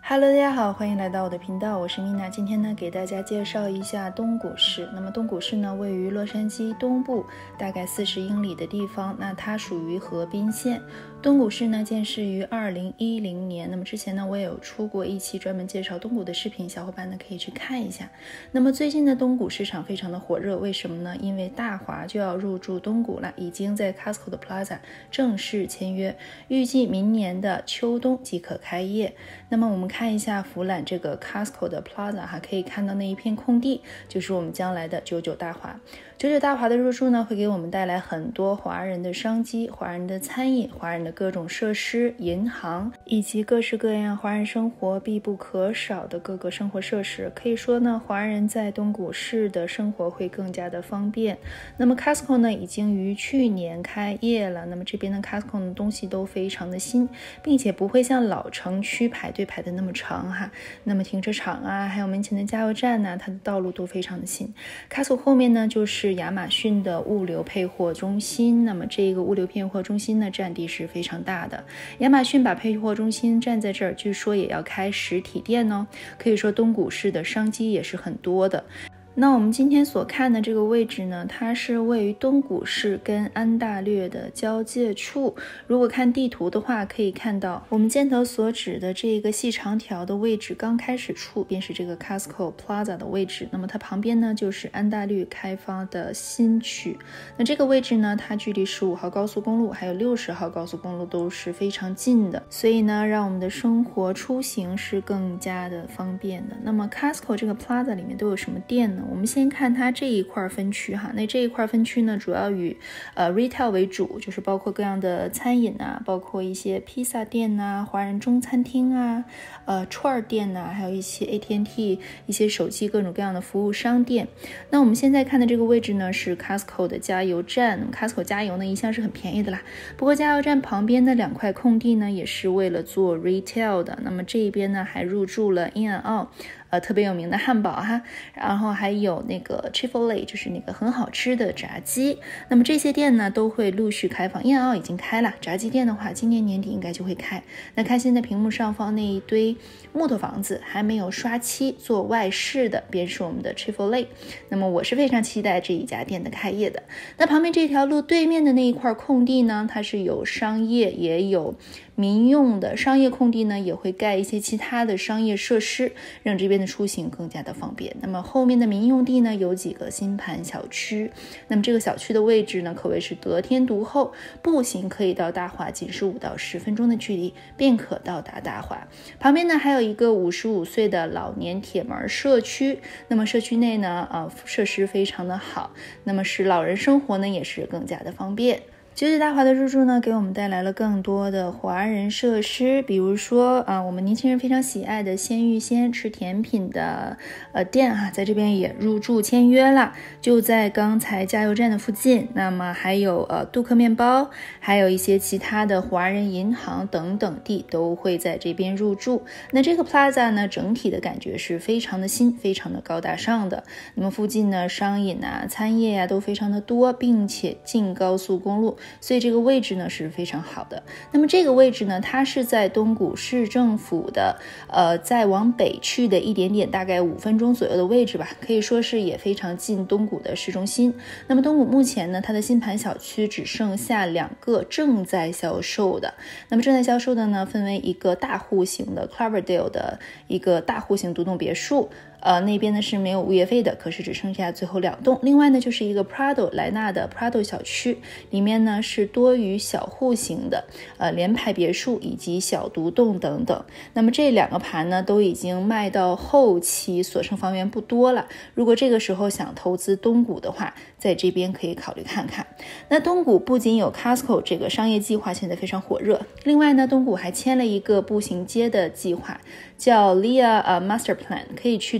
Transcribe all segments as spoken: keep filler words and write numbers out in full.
Hello， 大家好，欢迎来到我的频道，我是 Mina。今天呢，给大家介绍一下东谷市。那么东谷市呢，位于洛杉矶东部大概四十英里的地方，那它属于河滨县。东谷市呢，建市于二零一零年。那么之前呢，我也有出过一期专门介绍东谷的视频，小伙伴呢可以去看一下。那么最近的东谷市场非常的火热，为什么呢？因为大华就要入驻东谷了，已经在 Costco 的 Plaza 正式签约，预计明年的秋冬即可开业。那么我们看一下俯览这个 Costco 的 Plaza 哈，可以看到那一片空地就是我们将来的九九大华。九九大华的入驻呢，会给我们带来很多华人的商机、华人的餐饮、华人的各种设施、银行，以及各式各样华人生活必不可少的各个生活设施。可以说呢，华人在东谷市的生活会更加的方便。那么 Costco 呢，已经于去年开业了。那么这边的 Costco 的东西都非常的新，并且不会像老城区排队排的那么长哈。那么停车场啊，还有门前的加油站呢、啊，它的道路都非常的新。Costco 后面呢，就是亚马逊的物流配货中心。那么这个物流配货中心呢，占地是非常大的。亚马逊把配货中心站在这儿，据说也要开实体店哦。可以说东谷市的商机也是很多的。那我们今天所看的这个位置呢，它是位于东谷市跟安大略的交界处。如果看地图的话，可以看到我们箭头所指的这个细长条的位置刚开始处便是这个 Costco Plaza 的位置，那么它旁边呢就是安大略开发的新区。那这个位置呢，它距离十五号高速公路还有六十号高速公路都是非常近的，所以呢让我们的生活出行是更加的方便的。那么 Costco 这个 Plaza 里面都有什么店呢？我们先看它这一块分区哈，那这一块分区呢，主要以呃 retail 为主，就是包括各样的餐饮啊，包括一些披萨店啊、华人中餐厅啊、呃串店啊，还有一些 A T and T 一些手机各种各样的服务商店。那我们现在看的这个位置呢，是 Costco 的加油站。那么 Costco 加油呢，一向是很便宜的啦。不过加油站旁边的两块空地呢，也是为了做 retail 的。那么这一边呢，还入驻了 In-N-Out。呃，特别有名的汉堡哈，然后还有那个 Chick-fil-A， 就是那个很好吃的炸鸡。那么这些店呢都会陆续开放，In-N-Out已经开了，炸鸡店的话今年年底应该就会开。那看现在屏幕上方那一堆木头房子还没有刷漆做外饰的，便是我们的 Chick-fil-A。那么我是非常期待这一家店的开业的。那旁边这条路对面的那一块空地呢，它是有商业也有民用的，商业空地呢也会盖一些其他的商业设施，让这边的出行更加的方便。那么后面的民用地呢，有几个新盘小区。那么这个小区的位置呢，可谓是得天独厚，步行可以到大华仅是五到十分钟的距离便可到达大华。旁边呢还有一个五十五岁的老年铁门社区。那么社区内呢，呃，设施非常的好，那么使老人生活呢也是更加的方便。九九大华的入驻呢，给我们带来了更多的华人设施，比如说啊，我们年轻人非常喜爱的鲜芋仙吃甜品的呃店哈、啊，在这边也入驻签约了，就在刚才加油站的附近。那么还有呃杜克面包，还有一些其他的华人银行等等地都会在这边入驻。那这个 Plaza 呢，整体的感觉是非常的新，非常的高大上的。那么附近呢，商饮啊、餐业啊都非常的多，并且近高速公路。所以这个位置呢是非常好的。那么这个位置呢，它是在东谷市政府的呃再往北去的一点点，大概五分钟左右的位置吧，可以说是也非常近东谷的市中心。那么东谷目前呢，它的新盘小区只剩下两个正在销售的。那么正在销售的呢，分为一个大户型的 Cloverdale 的一个大户型独栋别墅。呃，那边呢是没有物业费的，可是只剩下最后两栋。另外呢，就是一个 Prado 莱纳的 Prado 小区，里面呢是多于小户型的呃联排别墅以及小独栋等等。那么这两个盘呢都已经卖到后期，所剩房源不多了。如果这个时候想投资东谷的话，在这边可以考虑看看。那东谷不仅有 Costco 这个商业计划现在非常火热，另外呢，东谷还签了一个步行街的计划，叫 L I A 呃 Master Plan， 可以去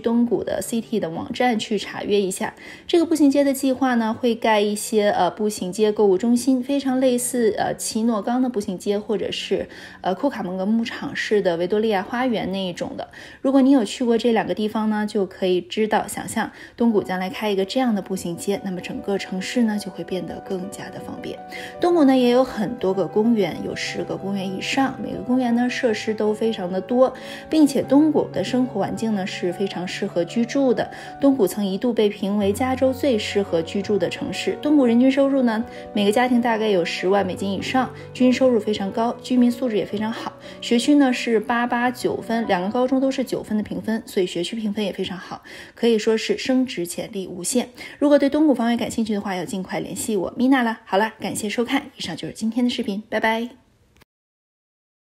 东谷的 C T 的网站去查阅一下。这个步行街的计划呢，会盖一些呃步行街购物中心，非常类似呃奇诺冈的步行街，或者是呃库卡蒙格牧场式的维多利亚花园那一种的。如果你有去过这两个地方呢，就可以知道想象东谷将来开一个这样的步行街，那么整个城市呢就会变得更加的方便。东谷呢也有很多个公园，有十个公园以上，每个公园呢设施都非常的多，并且东谷的生活环境呢是非常适合居住的。东谷曾一度被评为加州最适合居住的城市。东谷人均收入呢，每个家庭大概有十万美金以上，均收入非常高，居民素质也非常好。学区呢是八八九分，两个高中都是九分的评分，所以学区评分也非常好，可以说是升值潜力无限。如果对东谷方面感兴趣的话，要尽快联系我米娜了。好了，感谢收看，以上就是今天的视频，拜拜。